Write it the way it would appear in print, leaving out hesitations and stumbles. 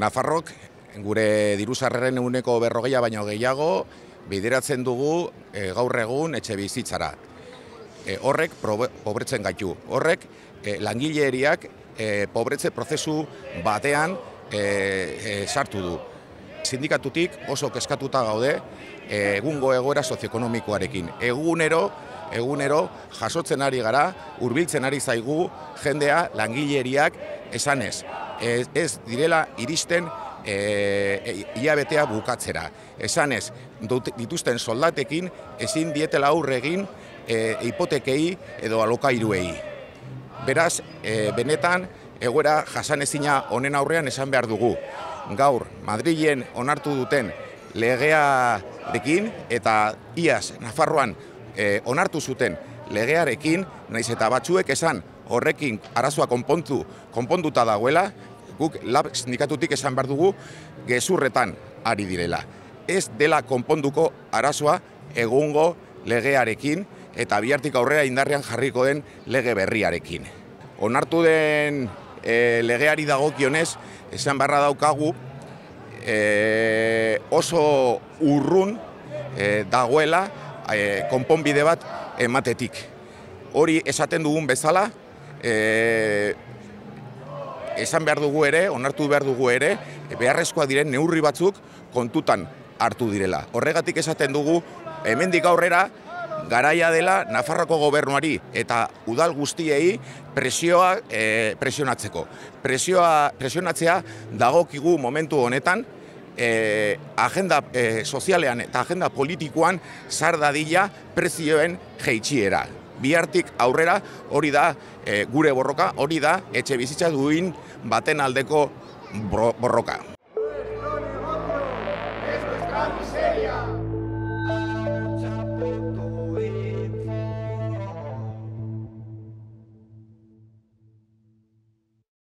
Nafarrok, gure diru-sarreren ehuneko 40 baino gehiago, bideratzen dugu gaur egun etxe bizitzara. Horrek pobretzen gaitu. Horrek langileriak pobretze prozesu batean sartu du. Sindikatutik oso kezkatuta gaude egungo egoera sozioekonomikoarekin. Egunero jasotzen ari gara, hurbiltzen ari zaigu jendea langileriak esanez. Ez direla iristen hilabetea bukatzera. Esanez, dituzten soldatekin ezin dietela aurre egin hipotekei edo alokairuei. Beraz, benetan, egoera jasanezina honen aurrean esan behar dugu. Gaur, Madrilen onartu duten legearekin eta iaz Nafarroan onartu zuten legearekin, naiz eta batzuek esan horrekin arazoa konponduta dagoela, guk LAB sindikatutik esan behar dugu gezurretan ari direla. Ez dela konponduko arazoa egungo legearekin eta bihartik aurrera indarrean jarriko den lege berriarekin. Onartu den legeari dagokionez, esan beharra daukagu oso urrun dagoela konponbide bat ematetik. Hori esaten dugun bezala, esan behar dugu ere, onartu behar dugu ere, beharrezkoa diren neurri batzuk kontutan hartu direla. Horregatik esaten dugu, hemendik aurrera, garaia dela Nafarroko gobernuari eta udal guztiei presioa presionatzeko. Presionatzea dagokigu momentu honetan, agenda sozialean eta agenda politikoan sar dadila prezioen jaitsiera. Bihartik aurrera hori da gure borroka, hori da etxe bizitza duin baten aldeko borroka.